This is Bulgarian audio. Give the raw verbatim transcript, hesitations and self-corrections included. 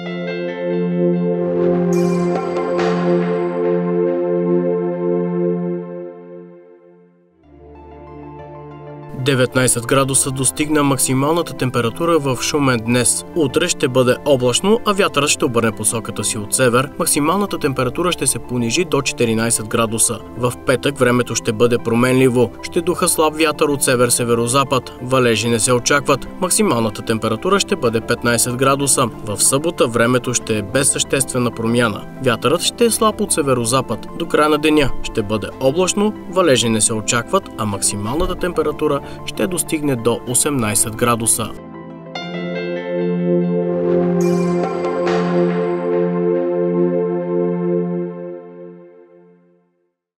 деветнайсет градуса достигна максималната температура в Шумен днес. Утре ще бъде облачно, а вятърът ще обърне посоката си от север. Максималната температура ще се понижи до четиринайсет градуса. В петък времето ще бъде променливо. Ще духа слаб вятър от север-северозапад. Валежи не се очакват. Максималната температура ще бъде петнайсет градуса. В събота времето ще е без съществена промяна. Вятърът ще е слаб от северозапад. До края на деня ще бъде облачно, валежи не се очакват, а максималната температура ще достигне до осемнайсет градуса.